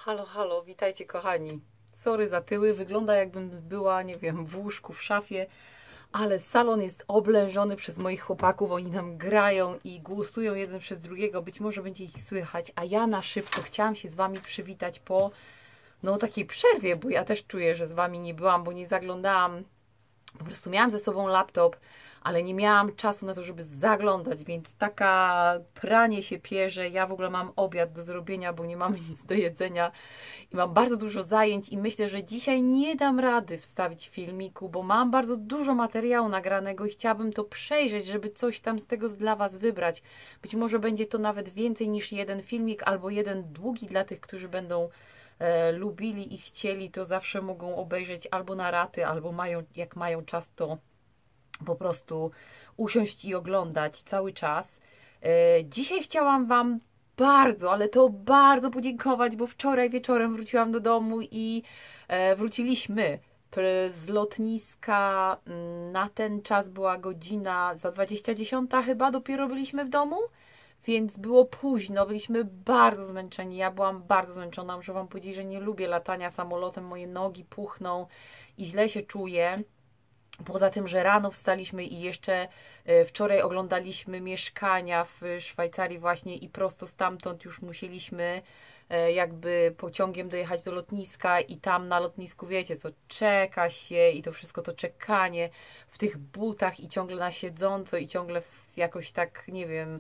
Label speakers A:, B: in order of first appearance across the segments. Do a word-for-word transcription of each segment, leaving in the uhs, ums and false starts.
A: Halo, halo, witajcie kochani. Sorry za tyły, wygląda jakbym była, nie wiem, w łóżku, w szafie, ale salon jest oblężony przez moich chłopaków, oni nam grają i głosują jeden przez drugiego, być może będzie ich słychać, a ja na szybko chciałam się z Wami przywitać po, no, takiej przerwie, bo ja też czuję, że z Wami nie byłam, bo nie zaglądałam. Po prostu miałam ze sobą laptop, ale nie miałam czasu na to, żeby zaglądać, więc taka pranie się pierze. Ja w ogóle mam obiad do zrobienia, bo nie mamy nic do jedzenia i mam bardzo dużo zajęć i myślę, że dzisiaj nie dam rady wstawić filmiku, bo mam bardzo dużo materiału nagranego i chciałabym to przejrzeć, żeby coś tam z tego dla Was wybrać. Być może będzie to nawet więcej niż jeden filmik albo jeden długi dla tych, którzy będą E, lubili i chcieli, to zawsze mogą obejrzeć albo na raty, albo mają, jak mają czas, to po prostu usiąść i oglądać cały czas. E, dzisiaj chciałam Wam bardzo, ale to bardzo podziękować, bo wczoraj wieczorem wróciłam do domu i e, wróciliśmy z lotniska. Na ten czas była godzina za dwadzieścia dziesiąta chyba, dopiero byliśmy w domu. Więc było późno, byliśmy bardzo zmęczeni. Ja byłam bardzo zmęczona. Muszę Wam powiedzieć, że nie lubię latania samolotem. Moje nogi puchną i źle się czuję. Poza tym, że rano wstaliśmy i jeszcze wczoraj oglądaliśmy mieszkania w Szwajcarii właśnie i prosto stamtąd już musieliśmy jakby pociągiem dojechać do lotniska i tam na lotnisku, wiecie co, czeka się i to wszystko to czekanie w tych butach i ciągle na siedząco i ciągle jakoś tak, nie wiem.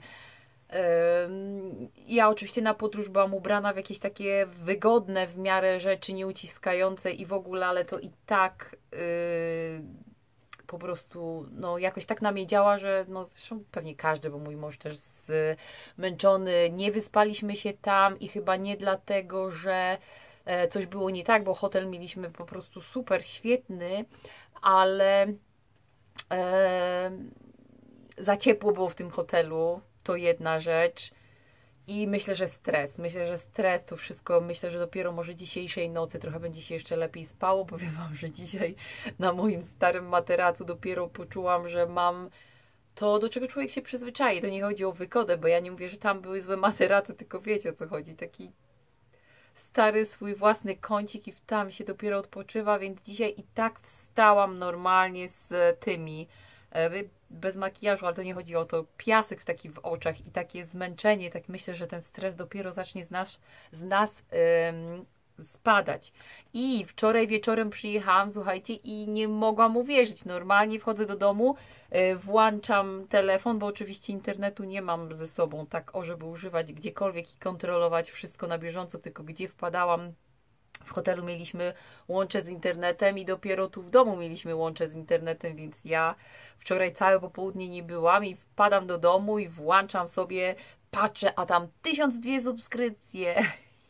A: Ja oczywiście na podróż byłam ubrana w jakieś takie wygodne w miarę rzeczy, nieuciskające i w ogóle, ale to i tak yy, po prostu no, jakoś tak na mnie działa, że no, zresztą pewnie każdy, bo mój mąż też zmęczony, nie wyspaliśmy się tam i chyba nie dlatego, że e, coś było nie tak, bo hotel mieliśmy po prostu super świetny, ale e, za ciepło było w tym hotelu. To jedna rzecz. I myślę, że stres. Myślę, że stres to wszystko. Myślę, że dopiero może dzisiejszej nocy trochę będzie się jeszcze lepiej spało. Powiem Wam, że dzisiaj na moim starym materacu dopiero poczułam, że mam to, do czego człowiek się przyzwyczai. To nie chodzi o wygodę, bo ja nie mówię, że tam były złe materace, tylko wiecie, o co chodzi. Taki stary swój własny kącik i tam się dopiero odpoczywa, więc dzisiaj i tak wstałam normalnie z tymi bez makijażu, ale to nie chodzi o to, piasek w taki w oczach i takie zmęczenie, tak myślę, że ten stres dopiero zacznie z nas, z nas ym, spadać. I wczoraj wieczorem przyjechałam, słuchajcie, i nie mogłam uwierzyć. Normalnie wchodzę do domu, yy, włączam telefon, bo oczywiście internetu nie mam ze sobą tak, o żeby używać gdziekolwiek i kontrolować wszystko na bieżąco, tylko gdzie wpadałam. W hotelu mieliśmy łącze z internetem i dopiero tu w domu mieliśmy łącze z internetem, więc ja wczoraj całe popołudnie nie byłam i wpadam do domu i włączam sobie, patrzę, a tam tysiąc dwie subskrypcje.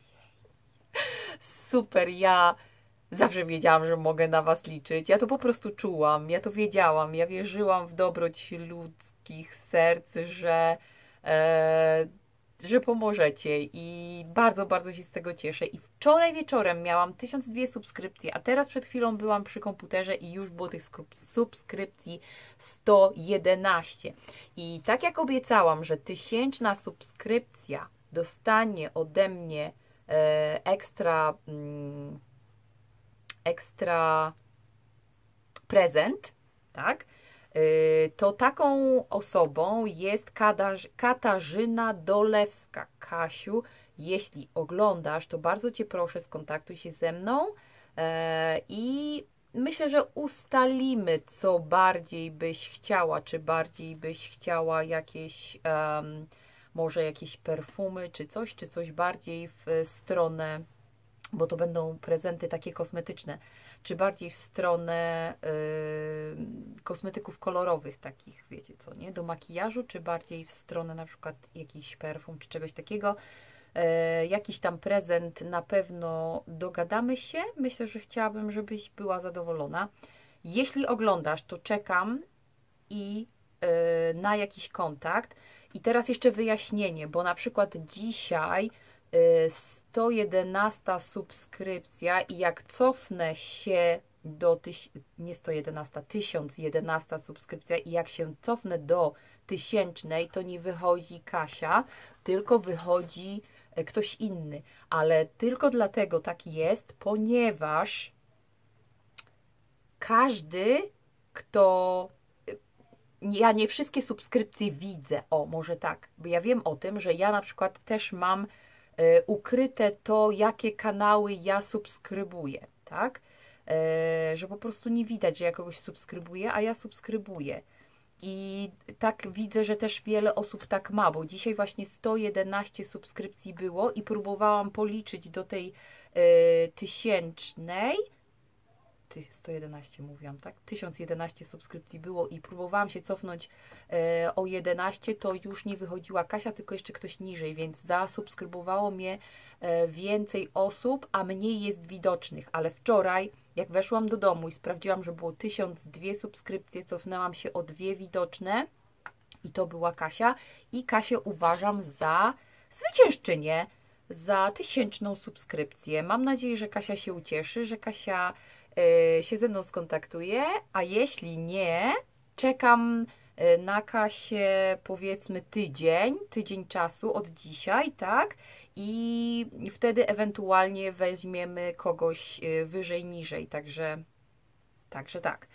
A: Super, ja zawsze wiedziałam, że mogę na Was liczyć. Ja to po prostu czułam, ja to wiedziałam, ja wierzyłam w dobroć ludzkich serc, że... E, że pomożecie i bardzo, bardzo się z tego cieszę. I wczoraj wieczorem miałam tysiąc dwie subskrypcje, a teraz przed chwilą byłam przy komputerze i już było tych subskrypcji sto jedenaście. I tak jak obiecałam, że tysięczna subskrypcja dostanie ode mnie e, ekstra mm, ekstra prezent, tak? To taką osobą jest Katarzyna Dolewska. Kasiu, jeśli oglądasz, to bardzo Cię proszę, skontaktuj się ze mną i myślę, że ustalimy, co bardziej byś chciała, czy bardziej byś chciała jakieś, um, może jakieś perfumy, czy coś, czy coś bardziej w stronę, bo to będą prezenty takie kosmetyczne, czy bardziej w stronę yy, kosmetyków kolorowych takich, wiecie co, nie? Do makijażu, czy bardziej w stronę na przykład jakiś perfum, czy czegoś takiego. Yy, jakiś tam prezent na pewno dogadamy się. Myślę, że chciałabym, żebyś była zadowolona. Jeśli oglądasz, to czekam i yy, na jakiś kontakt. I teraz jeszcze wyjaśnienie, bo na przykład dzisiaj sto jedenasta subskrypcja i jak cofnę się do tyś, nie sto jedenasta, tysiąc jedenasta subskrypcja i jak się cofnę do tysięcznej, to nie wychodzi Kasia, tylko wychodzi e, ktoś inny, ale tylko dlatego tak jest, ponieważ każdy, kto... Ja nie wszystkie subskrypcje widzę, o może tak, bo ja wiem o tym, że ja na przykład też mam e, ukryte to, jakie kanały ja subskrybuję, tak? E, że po prostu nie widać, że ja kogoś subskrybuję, a ja subskrybuję. I tak widzę, że też wiele osób tak ma, bo dzisiaj właśnie sto jedenaście subskrypcji było i próbowałam policzyć do tej e, tysięcznej, sto jedenaście mówiłam, tak? tysiąc jedenaście subskrypcji było i próbowałam się cofnąć e, o jedenaście, to już nie wychodziła Kasia, tylko jeszcze ktoś niżej, więc zasubskrybowało mnie e, więcej osób, a mniej jest widocznych, ale wczoraj, jak weszłam do domu i sprawdziłam, że było tysiąc dwie subskrypcje, cofnęłam się o dwie widoczne i to była Kasia i Kasię uważam za zwyciężczynię, za tysięczną subskrypcję. Mam nadzieję, że Kasia się ucieszy, że Kasia y, się ze mną skontaktuje, a jeśli nie, czekam y, na Kasię powiedzmy tydzień, tydzień czasu od dzisiaj, tak? I wtedy ewentualnie weźmiemy kogoś y, wyżej, niżej, także, także tak.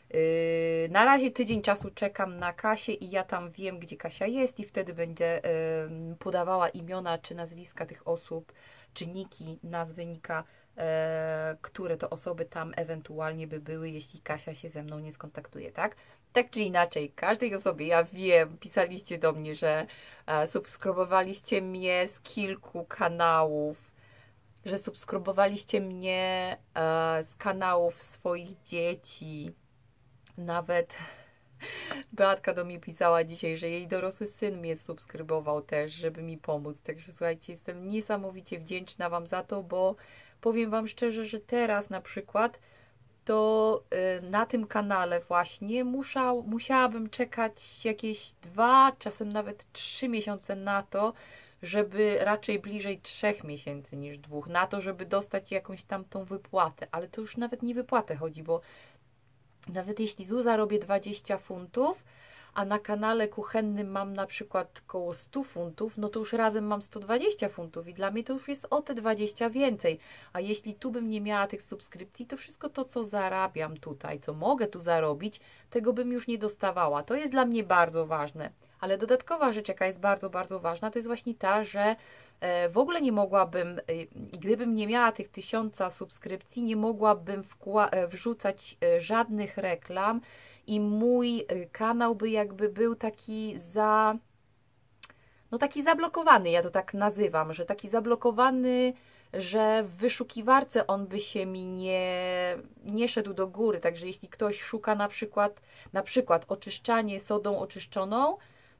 A: Yy, na razie tydzień czasu czekam na Kasię i ja tam wiem, gdzie Kasia jest i wtedy będzie yy, podawała imiona czy nazwiska tych osób, czy niki, nazwy nika, yy, które to osoby tam ewentualnie by były, jeśli Kasia się ze mną nie skontaktuje, tak? Tak czy inaczej, każdej osobie, ja wiem, pisaliście do mnie, że e, subskrybowaliście mnie z kilku kanałów, że subskrybowaliście mnie e, z kanałów swoich dzieci. Nawet Beatka do mnie pisała dzisiaj, że jej dorosły syn mnie subskrybował też, żeby mi pomóc. Także słuchajcie, jestem niesamowicie wdzięczna Wam za to, bo powiem Wam szczerze, że teraz na przykład to y, na tym kanale właśnie musiał, musiałabym czekać jakieś dwa, czasem nawet trzy miesiące na to, żeby raczej bliżej trzech miesięcy niż dwóch, na to, żeby dostać jakąś tam tą wypłatę. Ale to już nawet nie wypłatę chodzi, bo nawet jeśli Zuza robię dwadzieścia funtów, a na kanale kuchennym mam na przykład koło sto funtów, no to już razem mam sto dwadzieścia funtów i dla mnie to już jest o te dwadzieścia więcej. A jeśli tu bym nie miała tych subskrypcji, to wszystko to, co zarabiam tutaj, co mogę tu zarobić, tego bym już nie dostawała. To jest dla mnie bardzo ważne. Ale dodatkowa rzecz, jaka jest bardzo, bardzo ważna, to jest właśnie ta, że w ogóle nie mogłabym, i gdybym nie miała tych tysiąca subskrypcji, nie mogłabym wrzucać żadnych reklam i mój kanał by jakby był taki za, no taki zablokowany, ja to tak nazywam, że taki zablokowany, że w wyszukiwarce on by się mi nie, nie szedł do góry, także jeśli ktoś szuka na przykład, na przykład oczyszczanie sodą oczyszczoną,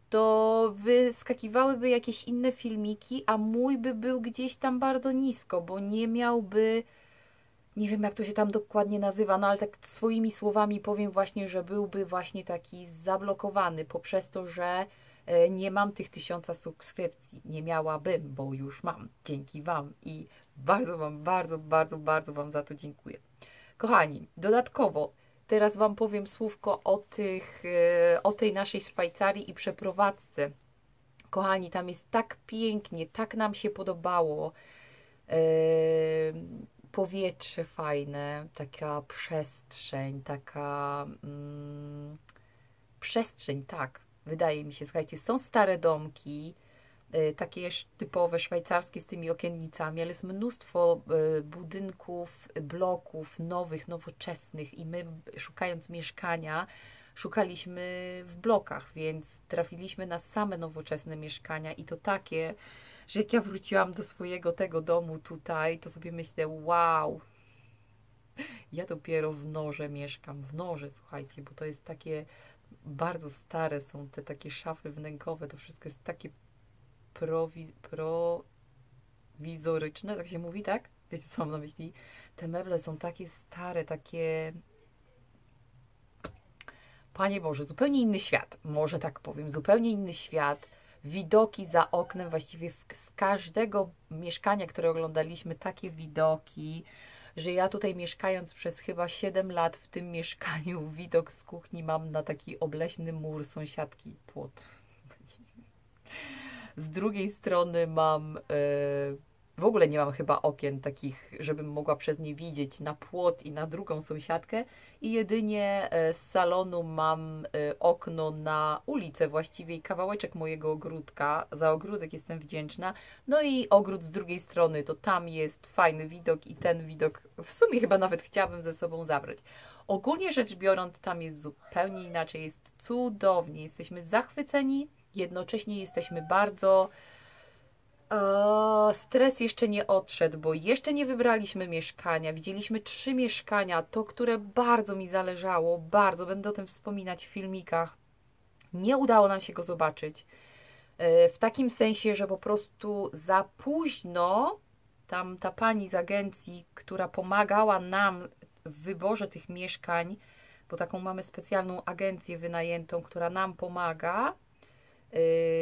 A: to wyskakiwałyby jakieś inne filmiki, a mój by był gdzieś tam bardzo nisko, bo nie miałby, nie wiem jak to się tam dokładnie nazywa, no ale tak swoimi słowami powiem właśnie, że byłby właśnie taki zablokowany poprzez to, że nie mam tych tysiąca subskrypcji. Nie miałabym, bo już mam, dzięki Wam i bardzo Wam, bardzo, bardzo, bardzo Wam za to dziękuję. Kochani, dodatkowo teraz Wam powiem słówko o, tych, o tej naszej Szwajcarii i przeprowadzce. Kochani, tam jest tak pięknie, tak nam się podobało. Yy, powietrze fajne, taka przestrzeń, taka mm, przestrzeń, tak, wydaje mi się. Słuchajcie, są stare domki, takie typowe szwajcarskie z tymi okiennicami, ale jest mnóstwo budynków, bloków nowych, nowoczesnych i my szukając mieszkania szukaliśmy w blokach, więc trafiliśmy na same nowoczesne mieszkania i to takie, że jak ja wróciłam do swojego tego domu tutaj, to sobie myślę, wow, ja dopiero w Norze mieszkam, w Norze, słuchajcie, bo to jest takie bardzo stare są te takie szafy wnękowe, to wszystko jest takie prowiz, prowizoryczne, tak się mówi, tak? Wiecie, co mam na myśli? Te meble są takie stare, takie... Panie Boże, zupełnie inny świat, może tak powiem, zupełnie inny świat. Widoki za oknem, właściwie z każdego mieszkania, które oglądaliśmy, takie widoki, że ja tutaj mieszkając przez chyba siedem lat w tym mieszkaniu, widok z kuchni mam na taki obleśny mur sąsiadki, płot. Z drugiej strony mam, w ogóle nie mam chyba okien takich, żebym mogła przez nie widzieć na płot i na drugą sąsiadkę i jedynie z salonu mam okno na ulicę właściwie i kawałeczek mojego ogródka. Za ogródek jestem wdzięczna. No i ogród z drugiej strony, to tam jest fajny widok i ten widok w sumie chyba nawet chciałabym ze sobą zabrać. Ogólnie rzecz biorąc, tam jest zupełnie inaczej, jest cudownie, jesteśmy zachwyceni, jednocześnie jesteśmy bardzo... Eee, stres jeszcze nie odszedł, bo jeszcze nie wybraliśmy mieszkania, widzieliśmy trzy mieszkania, to, które bardzo mi zależało, bardzo, będę o tym wspominać w filmikach, nie udało nam się go zobaczyć, eee, w takim sensie, że po prostu za późno tam ta pani z agencji, która pomagała nam w wyborze tych mieszkań, bo taką mamy specjalną agencję wynajętą, która nam pomaga. Yy,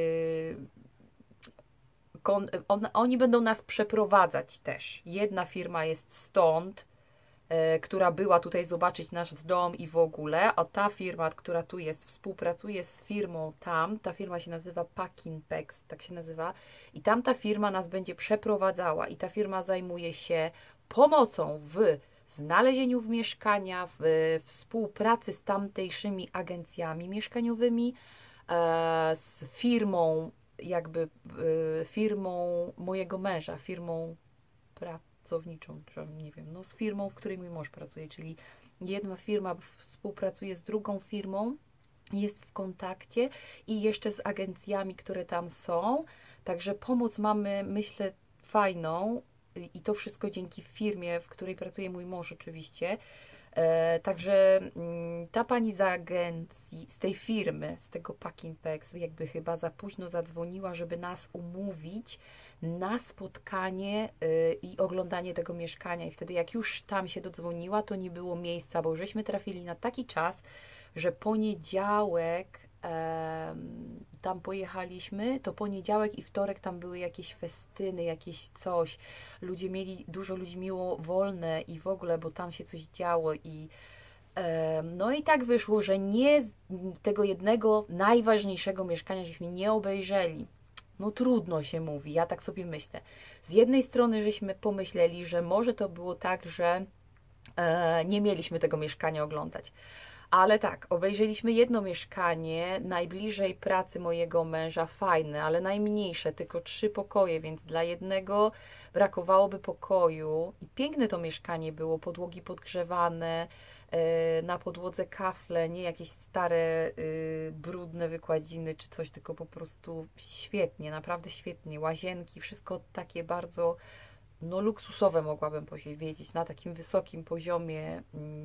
A: kon, on, oni będą nas przeprowadzać też. Jedna firma jest stąd, yy, która była tutaj zobaczyć nasz dom i w ogóle, a ta firma, która tu jest, współpracuje z firmą tam, ta firma się nazywa Packinpex, tak się nazywa, i tamta firma nas będzie przeprowadzała i ta firma zajmuje się pomocą w znalezieniu w mieszkania, w współpracy z tamtejszymi agencjami mieszkaniowymi, e, z firmą, jakby e, firmą mojego męża, firmą pracowniczą, nie wiem, no z firmą, w której mój mąż pracuje, czyli jedna firma współpracuje z drugą firmą, jest w kontakcie i jeszcze z agencjami, które tam są, także pomoc mamy, myślę, fajną. I to wszystko dzięki firmie, w której pracuje mój mąż oczywiście. E, także m, ta pani z agencji, z tej firmy, z tego Packinpex, jakby chyba za późno zadzwoniła, żeby nas umówić na spotkanie y, i oglądanie tego mieszkania. I wtedy jak już tam się dodzwoniła, to nie było miejsca, bo żeśmy trafili na taki czas, że poniedziałek tam pojechaliśmy, to poniedziałek i wtorek tam były jakieś festyny, jakieś coś. Ludzie mieli, dużo ludzi miło wolne i w ogóle, bo tam się coś działo i no i tak wyszło, że nie tego jednego najważniejszego mieszkania żeśmy nie obejrzeli. No trudno się mówi, ja tak sobie myślę. Z jednej strony żeśmy pomyśleli, że może to było tak, że e, nie mieliśmy tego mieszkania oglądać. Ale tak, obejrzeliśmy jedno mieszkanie najbliżej pracy mojego męża, fajne, ale najmniejsze, tylko trzy pokoje, więc dla jednego brakowałoby pokoju. I piękne to mieszkanie było, podłogi podgrzewane, na podłodze kafle, nie jakieś stare, brudne wykładziny czy coś, tylko po prostu świetnie, naprawdę świetnie. Łazienki, wszystko takie bardzo no, luksusowe, mogłabym powiedzieć, na takim wysokim poziomie.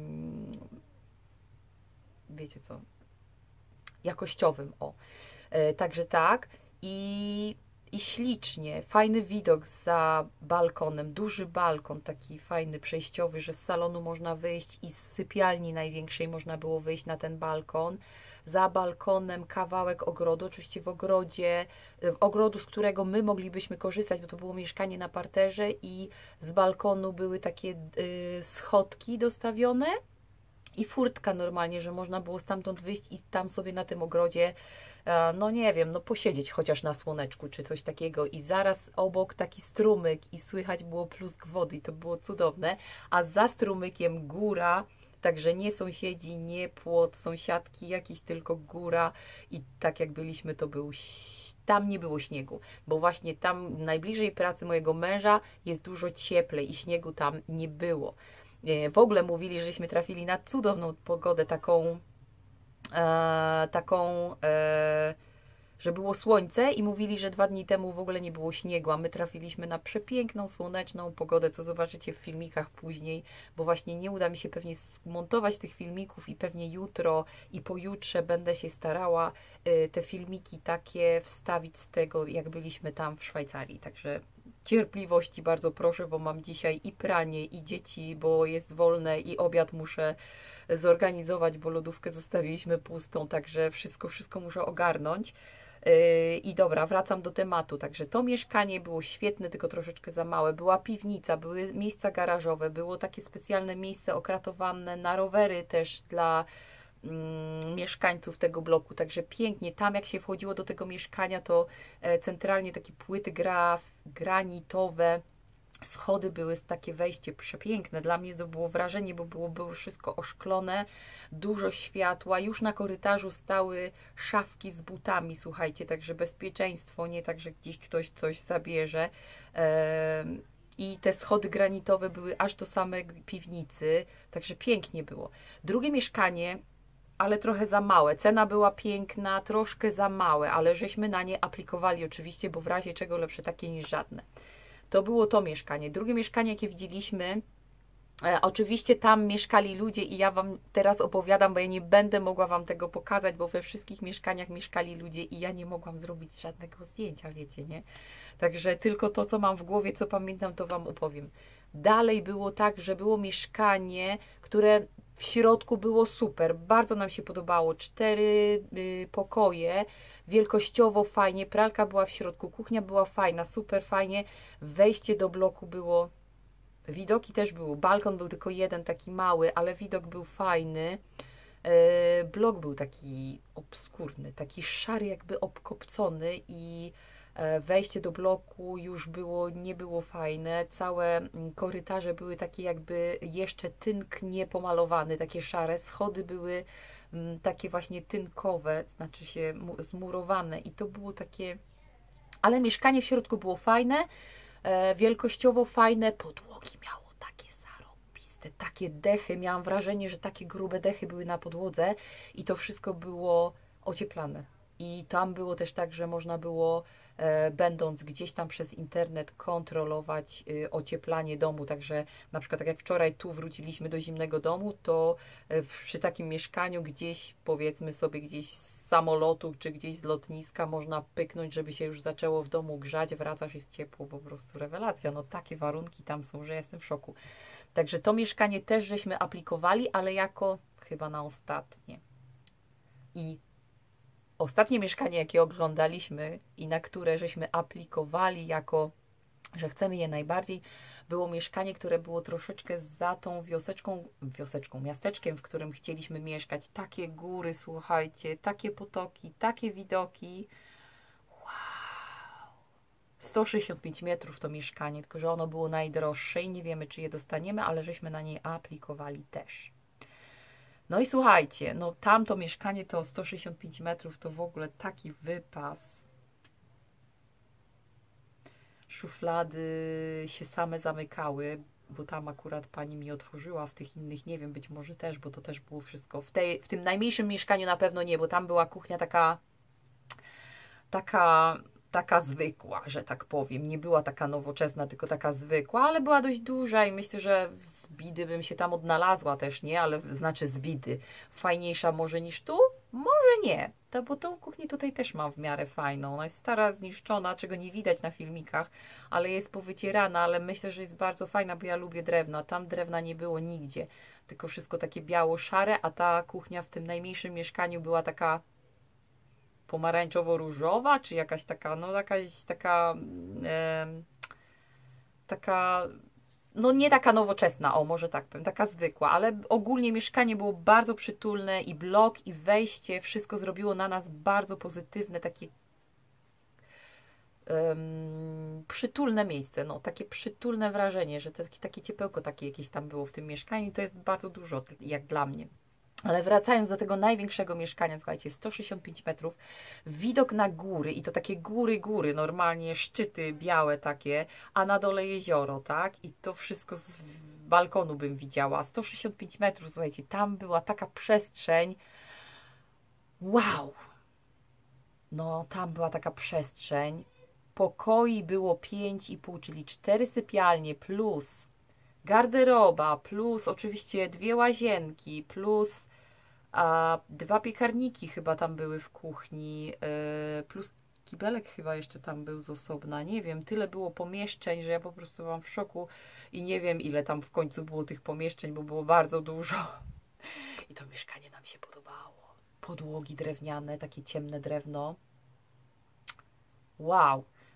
A: Wiecie co, jakościowym, o. E, także tak i, i ślicznie, fajny widok za balkonem, duży balkon, taki fajny, przejściowy, że z salonu można wyjść i z sypialni największej można było wyjść na ten balkon. Za balkonem kawałek ogrodu, oczywiście w ogrodzie, w ogrodu, z którego my moglibyśmy korzystać, bo to było mieszkanie na parterze i z balkonu były takie y, schodki dostawione, i furtka normalnie, że można było stamtąd wyjść i tam sobie na tym ogrodzie, no nie wiem, no posiedzieć chociaż na słoneczku czy coś takiego i zaraz obok taki strumyk i słychać było plusk wody i to było cudowne, a za strumykiem góra, także nie sąsiedzi, nie płot, sąsiadki, jakiś tylko góra i tak jak byliśmy, to był, tam nie było śniegu, bo właśnie tam najbliżej pracy mojego męża jest dużo cieplej i śniegu tam nie było. W ogóle mówili, żeśmy trafili na cudowną pogodę, taką, e, taką e, że było słońce i mówili, że dwa dni temu w ogóle nie było śniegu, a my trafiliśmy na przepiękną, słoneczną pogodę, co zobaczycie w filmikach później, bo właśnie nie uda mi się pewnie zmontować tych filmików i pewnie jutro i pojutrze będę się starała y, te filmiki takie wstawić z tego, jak byliśmy tam w Szwajcarii, także cierpliwości bardzo proszę, bo mam dzisiaj i pranie, i dzieci, bo jest wolne, i obiad muszę zorganizować, bo lodówkę zostawiliśmy pustą, także wszystko, wszystko muszę ogarnąć. Yy, I dobra, wracam do tematu. Także to mieszkanie było świetne, tylko troszeczkę za małe. Była piwnica, były miejsca garażowe, było takie specjalne miejsce okratowane na rowery też dla mm, mieszkańców tego bloku, także pięknie. Tam jak się wchodziło do tego mieszkania, to e, centralnie takie płyty graf, granitowe, schody były, takie wejście przepiękne. Dla mnie to było wrażenie, bo było, było wszystko oszklone, dużo światła. Już na korytarzu stały szafki z butami, słuchajcie, także bezpieczeństwo, nie tak, że gdzieś ktoś coś zabierze. Ehm, I te schody granitowe były aż do samej piwnicy, także pięknie było. Drugie mieszkanie, ale trochę za małe. Cena była piękna, troszkę za małe, ale żeśmy na nie aplikowali oczywiście, bo w razie czego lepsze takie niż żadne. To było to mieszkanie. Drugie mieszkanie, jakie widzieliśmy, e, oczywiście tam mieszkali ludzie i ja Wam teraz opowiadam, bo ja nie będę mogła Wam tego pokazać, bo we wszystkich mieszkaniach mieszkali ludzie i ja nie mogłam zrobić żadnego zdjęcia, wiecie, nie? Także tylko to, co mam w głowie, co pamiętam, to Wam opowiem. Dalej było tak, że było mieszkanie, które w środku było super, bardzo nam się podobało, cztery y, pokoje, wielkościowo fajnie, pralka była w środku, kuchnia była fajna, super fajnie, wejście do bloku było, widoki też było, balkon był tylko jeden, taki mały, ale widok był fajny, y, blok był taki obskurny, taki szary, jakby obkopcony i wejście do bloku już było, nie było fajne, całe korytarze były takie jakby jeszcze tynk nie pomalowany, takie szare, schody były m, takie właśnie tynkowe, znaczy się mu, zmurowane i to było takie, ale mieszkanie w środku było fajne, e, wielkościowo fajne, podłogi miało takie zarąbiste, takie dechy, miałam wrażenie, że takie grube dechy były na podłodze i to wszystko było ocieplane. I tam było też tak, że można było, e, będąc gdzieś tam przez internet, kontrolować e, ocieplanie domu. Także na przykład tak jak wczoraj tu wróciliśmy do zimnego domu, to e, przy takim mieszkaniu gdzieś, powiedzmy sobie, gdzieś z samolotu czy gdzieś z lotniska można pyknąć, żeby się już zaczęło w domu grzać, wracasz, jest ciepło, po prostu rewelacja. No takie warunki tam są, że jestem w szoku. Także to mieszkanie też żeśmy aplikowali, ale jako chyba na ostatnie. I ostatnie mieszkanie, jakie oglądaliśmy i na które żeśmy aplikowali jako, że chcemy je najbardziej, było mieszkanie, które było troszeczkę za tą wioseczką, wioseczką, miasteczkiem, w którym chcieliśmy mieszkać. Takie góry, słuchajcie, takie potoki, takie widoki. Wow! sto sześćdziesiąt pięć metrów to mieszkanie, tylko że ono było najdroższe i nie wiemy, czy je dostaniemy, ale żeśmy na nie aplikowali też. No i słuchajcie, no tamto mieszkanie to sto sześćdziesiąt pięć metrów to w ogóle taki wypas. Szuflady się same zamykały, bo tam akurat pani mi otworzyła, w tych innych nie wiem, być może też, bo to też było wszystko. W, tej, w tym najmniejszym mieszkaniu na pewno nie, bo tam była kuchnia taka, taka, taka zwykła, że tak powiem. Nie była taka nowoczesna, tylko taka zwykła, ale była dość duża i myślę, że z bidy bym się tam odnalazła też, nie? Ale znaczy z bidy. Fajniejsza może niż tu? Może nie. To, bo tą kuchnię tutaj też mam w miarę fajną. Ona jest stara, zniszczona, czego nie widać na filmikach, ale jest powycierana, ale myślę, że jest bardzo fajna, bo ja lubię drewno. Tam drewna nie było nigdzie, tylko wszystko takie biało-szare, a ta kuchnia w tym najmniejszym mieszkaniu była taka pomarańczowo-różowa, czy jakaś taka, no jakaś taka, e, taka, no nie taka nowoczesna, o może tak powiem, taka zwykła, ale ogólnie mieszkanie było bardzo przytulne i blok, i wejście, wszystko zrobiło na nas bardzo pozytywne, takie um, przytulne miejsce, no takie przytulne wrażenie, że to takie, takie ciepełko takie jakieś tam było w tym mieszkaniu, to jest bardzo dużo, jak dla mnie. Ale wracając do tego największego mieszkania, słuchajcie, sto sześćdziesiąt pięć metrów, widok na góry i to takie góry, góry, normalnie szczyty białe takie, a na dole jezioro, tak? I to wszystko z balkonu bym widziała. sto sześćdziesiąt pięć metrów, słuchajcie, tam była taka przestrzeń. Wow! No, tam była taka przestrzeń. Pokoi było pięć i pół, czyli cztery sypialnie plus garderoba, plus oczywiście dwie łazienki, plus a, dwa piekarniki chyba tam były w kuchni, yy, plus kibelek chyba jeszcze tam był z osobna, nie wiem, tyle było pomieszczeń, że ja po prostu byłam w szoku i nie wiem, ile tam w końcu było tych pomieszczeń, bo było bardzo dużo. I to mieszkanie nam się podobało. Podłogi drewniane, takie ciemne drewno. Wow!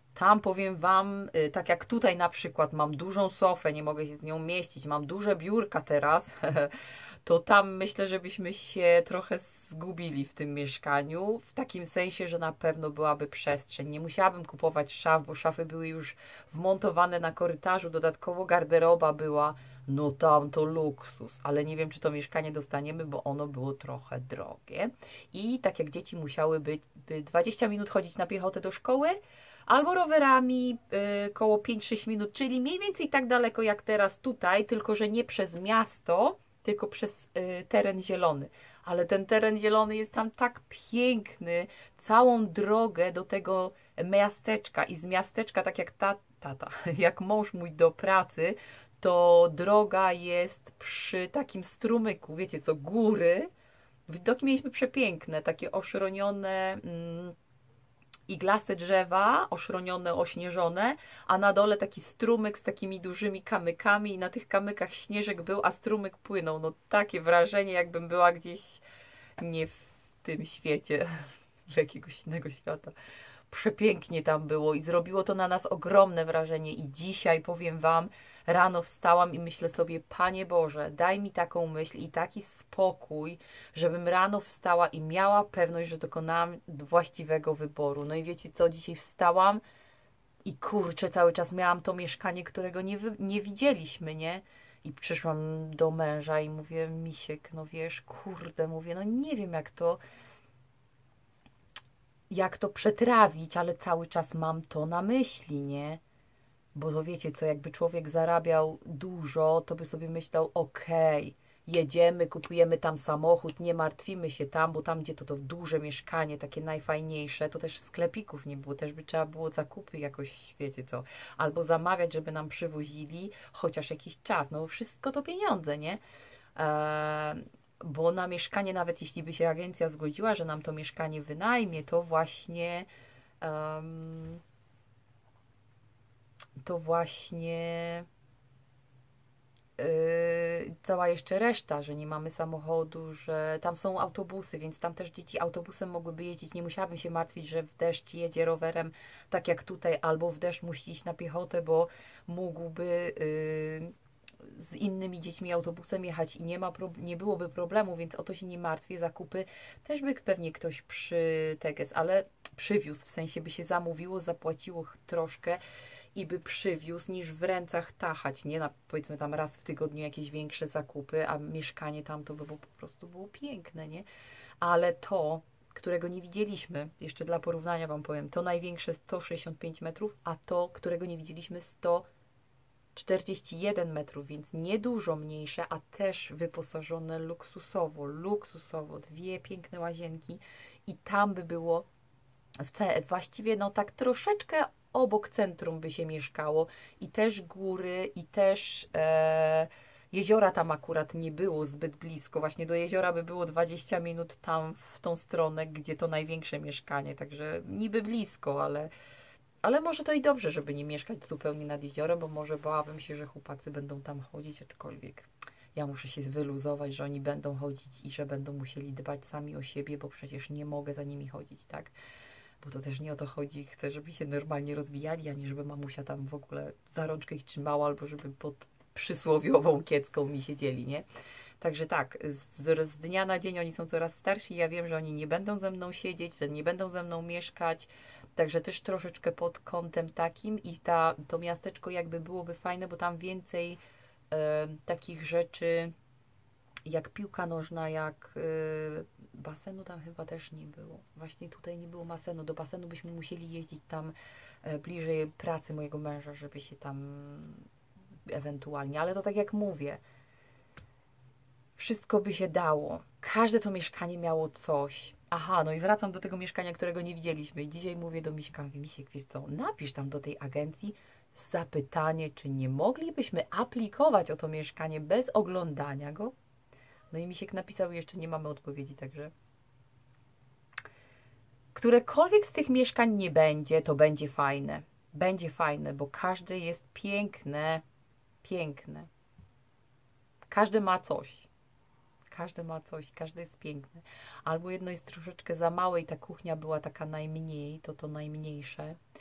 A: Tam powiem Wam, y, tak jak tutaj na przykład mam dużą sofę, nie mogę się z nią mieścić, mam duże biurka teraz, to tam myślę, żebyśmy się trochę zgubili w tym mieszkaniu, w takim sensie, że na pewno byłaby przestrzeń. Nie musiałabym kupować szaf, bo szafy były już wmontowane na korytarzu, dodatkowo garderoba była, no tam to luksus, ale nie wiem, czy to mieszkanie dostaniemy, bo ono było trochę drogie. I tak jak dzieci musiały być by dwadzieścia minut chodzić na piechotę do szkoły, albo rowerami y, koło pięć sześć minut, czyli mniej więcej tak daleko jak teraz tutaj, tylko że nie przez miasto, tylko przez y, teren zielony. Ale ten teren zielony jest tam tak piękny, całą drogę do tego miasteczka i z miasteczka, tak jak ta, tata, jak mąż mój do pracy, to droga jest przy takim strumyku, wiecie co, góry. Widoki mieliśmy przepiękne, takie oszronione... Mm, iglaste drzewa, oszronione, ośnieżone, a na dole taki strumyk z takimi dużymi kamykami i na tych kamykach śnieżek był, a strumyk płynął. No takie wrażenie, jakbym była gdzieś nie w tym świecie, w jakiegoś innego świata. Przepięknie tam było i zrobiło to na nas ogromne wrażenie i dzisiaj, powiem Wam, rano wstałam i myślę sobie, Panie Boże, daj mi taką myśl i taki spokój, żebym rano wstała i miała pewność, że dokonałam właściwego wyboru. No i wiecie co, dzisiaj wstałam i kurczę, cały czas miałam to mieszkanie, którego nie, nie widzieliśmy, nie? I przyszłam do męża i mówię, Misiek, no wiesz, kurde, mówię, no nie wiem jak to jak to przetrawić, ale cały czas mam to na myśli, nie? Bo to wiecie co, jakby człowiek zarabiał dużo, to by sobie myślał, okej, okay, jedziemy, kupujemy tam samochód, nie martwimy się tam, bo tam, gdzie to to duże mieszkanie, takie najfajniejsze, to też sklepików nie było, też by trzeba było zakupy jakoś, wiecie co, albo zamawiać, żeby nam przywozili chociaż jakiś czas, no wszystko to pieniądze, nie? Eee, bo na mieszkanie, nawet jeśli by się agencja zgodziła, że nam to mieszkanie wynajmie, to właśnie um, to właśnie yy, cała jeszcze reszta, że nie mamy samochodu, że tam są autobusy, więc tam też dzieci autobusem mogłyby jeździć, nie musiałabym się martwić, że w deszcz jedzie rowerem, tak jak tutaj, albo w deszcz musi iść na piechotę, bo mógłby yy, z innymi dziećmi autobusem jechać i nie, ma nie byłoby problemu, więc o to się nie martwię. Zakupy też by pewnie ktoś przy teges, ale przywiózł, w sensie by się zamówiło, zapłaciło troszkę i by przywiózł, niż w rękach tachać, nie? Na, powiedzmy tam raz w tygodniu jakieś większe zakupy, a mieszkanie tam to by po prostu było piękne, nie? Ale to, którego nie widzieliśmy, jeszcze dla porównania Wam powiem, to największe sto sześćdziesiąt pięć metrów, a to, którego nie widzieliśmy sto czterdzieści jeden metrów, więc niedużo mniejsze, a też wyposażone luksusowo, luksusowo, dwie piękne łazienki i tam by było w ce- właściwie no tak troszeczkę obok centrum by się mieszkało i też góry i też e, jeziora tam akurat nie było zbyt blisko, właśnie do jeziora by było dwadzieścia minut tam w tą stronę, gdzie to największe mieszkanie, także niby blisko, ale Ale może to i dobrze, żeby nie mieszkać zupełnie nad jeziorem, bo może bałabym się, że chłopacy będą tam chodzić, aczkolwiek ja muszę się wyluzować, że oni będą chodzić i że będą musieli dbać sami o siebie, bo przecież nie mogę za nimi chodzić, tak? Bo to też nie o to chodzi. Chcę, żeby się normalnie rozwijali, a nie żeby mamusia tam w ogóle za rączkę ich trzymała, albo żeby pod przysłowiową kiecką mi siedzieli, nie? Także tak, z, z dnia na dzień oni są coraz starsi. Ja wiem, że oni nie będą ze mną siedzieć, że nie będą ze mną mieszkać. Także też troszeczkę pod kątem takim i ta, to miasteczko jakby byłoby fajne, bo tam więcej e, takich rzeczy jak piłka nożna, jak e, basenu tam chyba też nie było. Właśnie tutaj nie było basenu. Do basenu byśmy musieli jeździć tam e, bliżej pracy mojego męża, żeby się tam ewentualnie, ale to tak jak mówię, wszystko by się dało. Każde to mieszkanie miało coś. Aha, no i wracam do tego mieszkania, którego nie widzieliśmy. I dzisiaj mówię do Miśka, mówię, Misiek, wiesz co, napisz tam do tej agencji zapytanie, czy nie moglibyśmy aplikować o to mieszkanie bez oglądania go. No i Misiek napisał, jeszcze nie mamy odpowiedzi, także którekolwiek z tych mieszkań nie będzie, to będzie fajne. Będzie fajne, bo każde jest piękne, piękne. Każdy ma coś. Każdy ma coś, każdy jest piękny. Albo jedno jest troszeczkę za małe i ta kuchnia była taka najmniej, to to najmniejsze.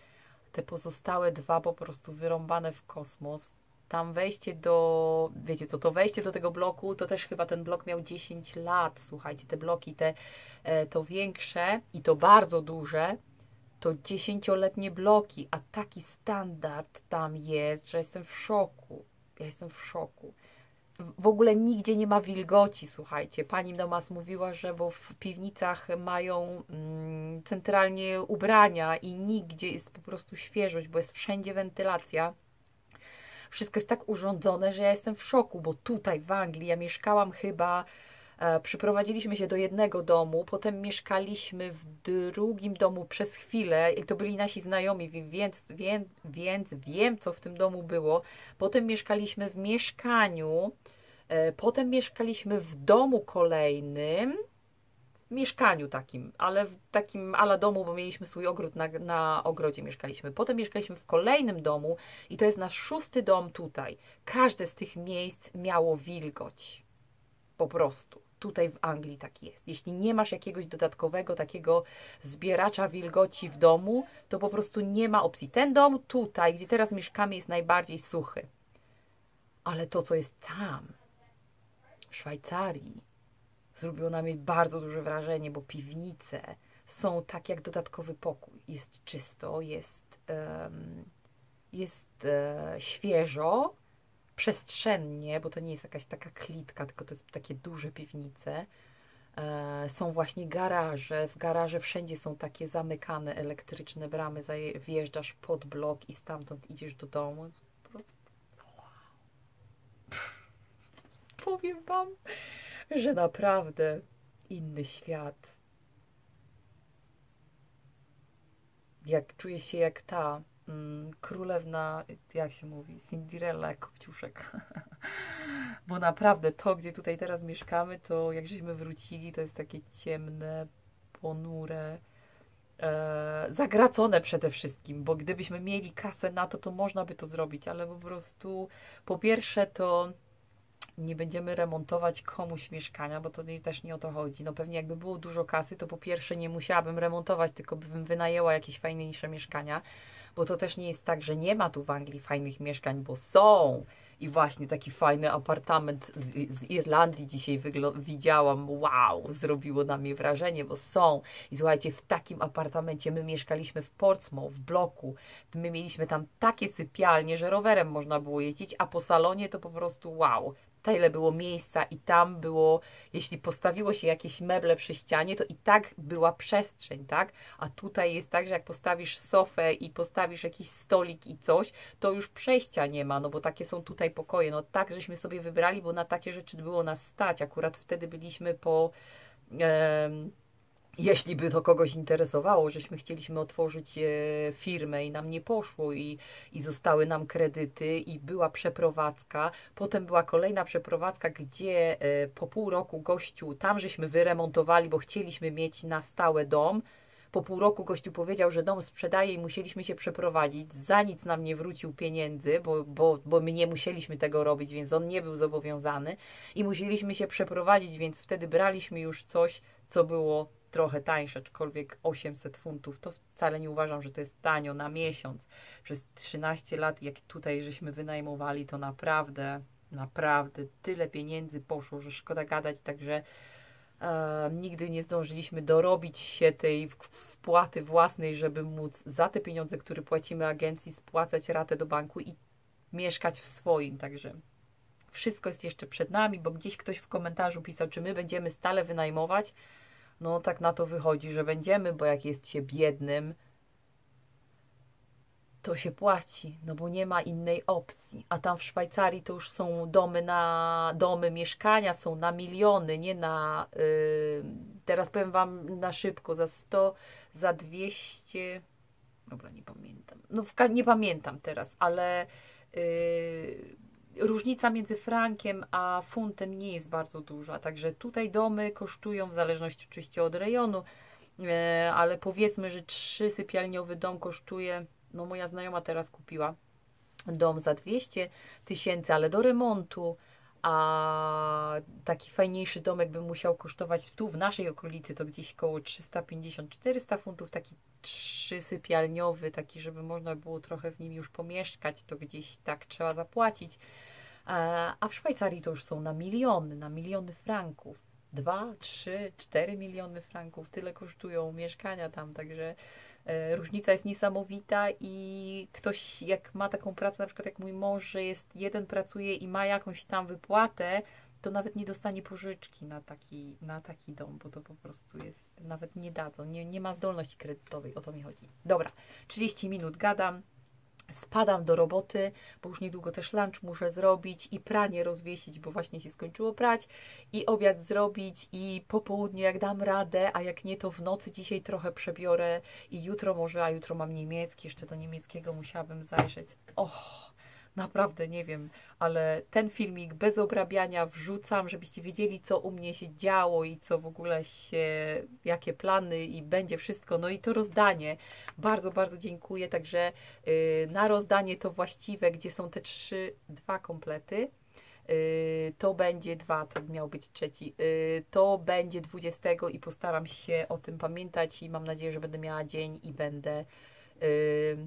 A: te pozostałe dwa po prostu wyrąbane w kosmos. Tam wejście do, wiecie co, to wejście do tego bloku, to też chyba ten blok miał dziesięć lat, słuchajcie, te bloki, te, to większe i to bardzo duże, to dziesięcioletnie bloki, a taki standard tam jest, że jestem w szoku. Ja jestem w szoku. W ogóle nigdzie nie ma wilgoci, słuchajcie. Pani do nas mówiła, że bo w piwnicach mają mm, centralnie ubrania i nigdzie jest po prostu świeżość, bo jest wszędzie wentylacja. Wszystko jest tak urządzone, że ja jestem w szoku, bo tutaj w Anglii ja mieszkałam chyba, e, przyprowadziliśmy się do jednego domu, potem mieszkaliśmy w drugim domu przez chwilę i to byli nasi znajomi, więc, więc, więc wiem, co w tym domu było. Potem mieszkaliśmy w mieszkaniu, e, potem mieszkaliśmy w domu kolejnym, w mieszkaniu takim, ale w takim ala domu, bo mieliśmy swój ogród, na, na ogrodzie mieszkaliśmy. Potem mieszkaliśmy w kolejnym domu i to jest nasz szósty dom tutaj. Każde z tych miejsc miało wilgoć. Po prostu. Tutaj w Anglii tak jest. Jeśli nie masz jakiegoś dodatkowego takiego zbieracza wilgoci w domu, to po prostu nie ma opcji. Ten dom tutaj, gdzie teraz mieszkamy, jest najbardziej suchy. Ale to, co jest tam, w Szwajcarii, zrobiło na mnie bardzo duże wrażenie, bo piwnice są tak jak dodatkowy pokój. Jest czysto, jest, um, jest e, świeżo, przestrzennie, bo to nie jest jakaś taka klitka, tylko to jest takie duże piwnice. E, są właśnie garaże. W garaże wszędzie są takie zamykane elektryczne bramy. Zaje, wjeżdżasz pod blok i stamtąd idziesz do domu. Po prostu wow. Powiem wam, że naprawdę inny świat. Jak czuję się jak ta mm, królewna, jak się mówi, Cinderella, jak Kopciuszek. Bo naprawdę to, gdzie tutaj teraz mieszkamy, to jak żeśmy wrócili, to jest takie ciemne, ponure, e, zagracone przede wszystkim, bo gdybyśmy mieli kasę na to, to można by to zrobić, ale po prostu po pierwsze to nie będziemy remontować komuś mieszkania, bo to też nie o to chodzi. No pewnie jakby było dużo kasy, to po pierwsze nie musiałabym remontować, tylko bym wynajęła jakieś fajniejsze mieszkania, bo to też nie jest tak, że nie ma tu w Anglii fajnych mieszkań, bo są. I właśnie taki fajny apartament z, z Irlandii dzisiaj widziałam. Wow, zrobiło na mnie wrażenie, bo są. I słuchajcie, w takim apartamencie my mieszkaliśmy w Portsmouth, w bloku. My mieliśmy tam takie sypialnie, że rowerem można było jeździć, a po salonie to po prostu wow. Tyle było miejsca i tam było, jeśli postawiło się jakieś meble przy ścianie, to i tak była przestrzeń, tak? A tutaj jest tak, że jak postawisz sofę i postawisz jakiś stolik i coś, to już przejścia nie ma, no bo takie są tutaj pokoje. No tak, żeśmy sobie wybrali, bo na takie rzeczy było nas stać. Akurat wtedy byliśmy po... Em, jeśli by to kogoś interesowało, żeśmy chcieliśmy otworzyć e, firmę i nam nie poszło i, i zostały nam kredyty i była przeprowadzka. Potem była kolejna przeprowadzka, gdzie e, po pół roku gościu, tam żeśmy wyremontowali, bo chcieliśmy mieć na stałe dom. Po pół roku gościu powiedział, że dom sprzedaje i musieliśmy się przeprowadzić. Za nic nam nie wrócił pieniędzy, bo, bo, bo my nie musieliśmy tego robić, więc on nie był zobowiązany. I musieliśmy się przeprowadzić, więc wtedy braliśmy już coś, co było trochę tańsze, aczkolwiek osiemset funtów, to wcale nie uważam, że to jest tanio na miesiąc. Przez trzynaście lat, jak tutaj żeśmy wynajmowali, to naprawdę, naprawdę tyle pieniędzy poszło, że szkoda gadać, także e, nigdy nie zdążyliśmy dorobić się tej wpłaty własnej, żeby móc za te pieniądze, które płacimy agencji, spłacać ratę do banku i mieszkać w swoim, także wszystko jest jeszcze przed nami, bo gdzieś ktoś w komentarzu pisał, czy my będziemy stale wynajmować. No tak na to wychodzi, że będziemy, bo jak jest się biednym, to się płaci, no bo nie ma innej opcji. A tam w Szwajcarii to już są domy na domy, mieszkania są na miliony, nie na... Yy, teraz powiem wam na szybko, za sto, za dwieście... Dobra, nie pamiętam. No nie pamiętam teraz, ale... Yy, różnica między frankiem a funtem nie jest bardzo duża, także tutaj domy kosztują, w zależności oczywiście od rejonu, e, ale powiedzmy, że trzysypialniowy dom kosztuje, no moja znajoma teraz kupiła dom za dwieście tysięcy, ale do remontu, a taki fajniejszy domek by musiał kosztować tu w naszej okolicy to gdzieś koło trzysta pięćdziesiąt czterysta funtów, taki trzysypialniowy, taki, żeby można było trochę w nim już pomieszkać, to gdzieś tak trzeba zapłacić. A w Szwajcarii to już są na miliony, na miliony franków. Dwa, trzy, cztery miliony franków. Tyle kosztują mieszkania tam, także e, różnica jest niesamowita i ktoś jak ma taką pracę, na przykład jak mój mąż, że jest jeden pracuje i ma jakąś tam wypłatę, to nawet nie dostanie pożyczki na taki, na taki dom, bo to po prostu jest, nawet nie dadzą, nie, nie ma zdolności kredytowej, o to mi chodzi. Dobra, trzydzieści minut gadam. Spadam do roboty, bo już niedługo też lunch muszę zrobić i pranie rozwiesić, bo właśnie się skończyło prać i obiad zrobić i po południu jak dam radę, a jak nie to w nocy dzisiaj trochę przebiorę i jutro może, a jutro mam niemiecki, jeszcze do niemieckiego musiałabym zajrzeć. Och, naprawdę nie wiem, ale ten filmik bez obrabiania wrzucam, żebyście wiedzieli, co u mnie się działo i co w ogóle się, jakie plany i będzie wszystko. No i to rozdanie. Bardzo, bardzo dziękuję. Także yy, na rozdanie to właściwe, gdzie są te trzy, dwa komplety. Yy, to będzie dwa, to miał być trzeci. Yy, to będzie dwudziestego i postaram się o tym pamiętać i mam nadzieję, że będę miała dzień i będę yy,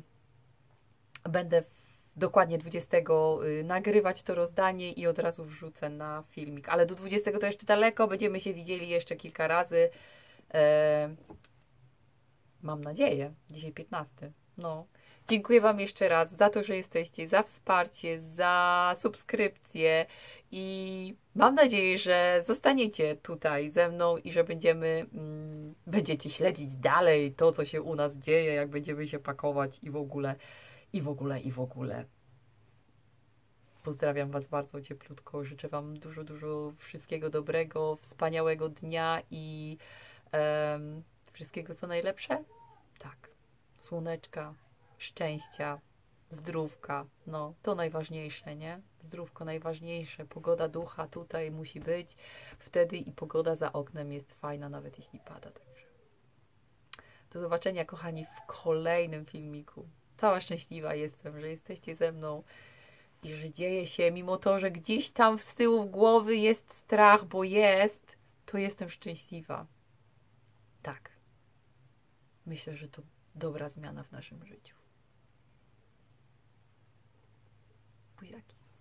A: będę w dokładnie dwudziestego nagrywać to rozdanie i od razu wrzucę na filmik. Ale do dwudziestego to jeszcze daleko, będziemy się widzieli jeszcze kilka razy. E, mam nadzieję. Dzisiaj piętnasty. No. Dziękuję Wam jeszcze raz za to, że jesteście, za wsparcie, za subskrypcję i mam nadzieję, że zostaniecie tutaj ze mną i że będziemy, mm, będziecie śledzić dalej to, co się u nas dzieje, jak będziemy się pakować i w ogóle. I w ogóle, i w ogóle. Pozdrawiam Was bardzo cieplutko. Życzę Wam dużo, dużo wszystkiego dobrego, wspaniałego dnia i um, wszystkiego co najlepsze. Tak. Słoneczka, szczęścia, zdrówka. No, to najważniejsze, nie? Zdrówko najważniejsze. Pogoda ducha tutaj musi być. Wtedy i pogoda za oknem jest fajna, nawet jeśli pada. Także. Do zobaczenia, kochani, w kolejnym filmiku. Cała szczęśliwa jestem, że jesteście ze mną i że dzieje się, mimo to, że gdzieś tam z tyłu głowy jest strach, bo jest, to jestem szczęśliwa. Tak. Myślę, że to dobra zmiana w naszym życiu. Buziaki.